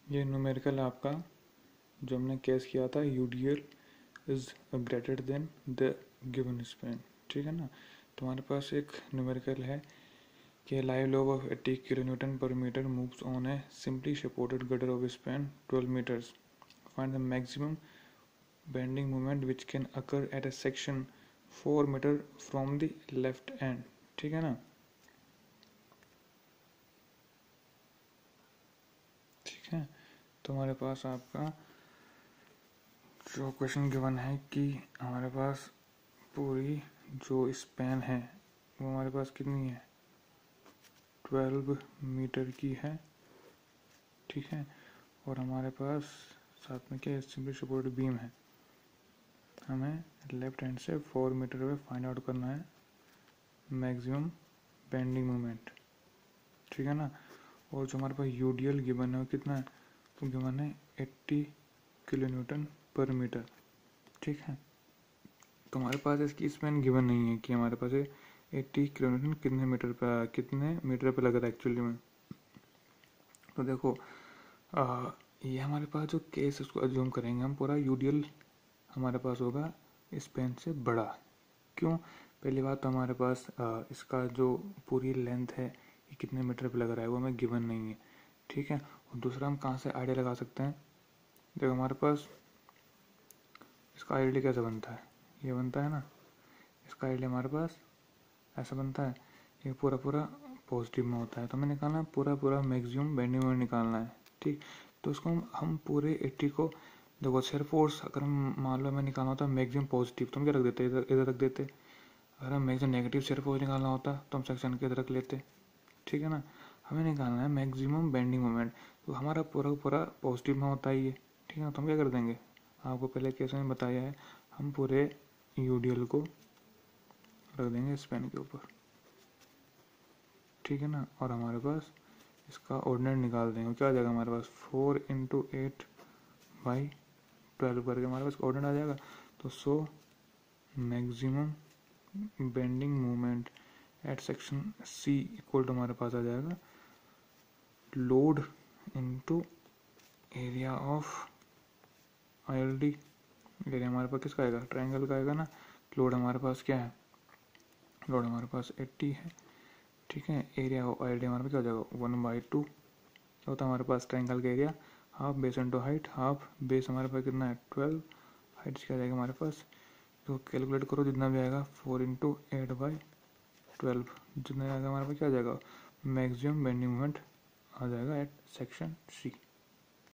ये न्यूमेरिकल आपका जो हमने केस किया था, UDL is greater than the given span, ठीक है ना। तुम्हारे पास एक न्यूमेरिकल है कि live load of 80 kilonewton per metre moves on a simply supported girder of span 12 metres, find the maximum bending moment which can occur at a section 4 metre from the left end, ठीक है ना। ठीक है, तुम्हारे पास आपका जो question given है कि हमारे पास पूरी जो स्पैन है वो हमारे पास कितनी है, 12 मीटर की है, ठीक है। और हमारे पास साथ में क्या सिंपली सपोर्टेड बीम है, हमें लेफ्ट हैंड से 4 मीटर पे फाइंड आउट करना है मैक्सिमम बेंडिंग मोमेंट, ठीक है ना। और जो हमारे पास यूडीएल गिवन है वो कितना है, तो गिवन है 80 किलो न्यूटन पर मीटर, ठीक है। तो हमारे पास इसकी स्पैन गिवन नहीं है कि हमारे पास 80 किलो न्यूटन कितने मीटर पे लग रहा है एक्चुअली में। तो देखो ये हमारे पास जो केस उसको अज्यूम करेंगे हम, पूरा यूडीएल हमारे पास होगा स्पैन से बड़ा। क्यों, पहली बात तो हमारे पास इसका जो पूरी लेंथ है ये कितने मीटर पे लग रहा है वो हमें गिवन नहीं है, ठीक है। और दूसरा हम कहाँ से आइडिया लगा सकते हैं, देखो हमारे पास इसका आइडिया कैसे बनता है, ये बनता है ना, इसका आइडिया हमारे पास ऐसा बनता है, ये पूरा पूरा पॉजिटिव में होता है, तो हमें निकालना है पूरा मैक्सिमम बेंडिंग मोमेंट निकालना है, ठीक। तो उसको हम पूरे 80 को, देखो शेयर फोर्स अगर हम मान लो हमें निकालना होता है मैक्सिमम पॉजिटिव, तो हम क्या रख देते, इधर रख देते। अगर हम मैक्सिमम नेगेटिव शेयर फोर्स निकालना होता तो हम सेक्शन के इधर रख लेते, ठीक है ना। हमें निकालना है मैक्सिमम बेंडिंग मोमेंट, तो हमारा पूरा पॉजिटिव में होता है ये, ठीक है ना। तो हम क्या कर देंगे, आपको पहले केस में बताया है, हम पूरे यूडीएल को रख देंगे स्पैन के ऊपर, ठीक है ना। और हमारे पास इसका ऑर्डिनेट निकाल देंगे, क्या आ जाएगा हमारे पास 4 × 8/12 करके हमारे पास ऑर्डिनेट आ जाएगा। तो so maximum bending moment at section C equal to हमारे पास आ जाएगा load into area of ILD. Area हमारे पास किसका आएगा, ट्रायंगल का आएगा ना। लोड हमारे पास क्या है, लोड हमारे पास 80 है, ठीक है। एरिया ऑफ आईएलडी हमारे पास क्या हो जाएगा 1/2, क्या होता है हमारे पास ट्रायंगल का area, half base into height, half base हमारे पास कितना है 12, हाइट क्या जाएगा हमारे पास, तो कैलकुलेट करो जितना भी आएगा 4 × 8/12, जितना आएगा हमारे पास क्या आ जाएगा मैक्सिमम बेंडिंग मोमेंट आ जाएगा एट सेक्शन सी।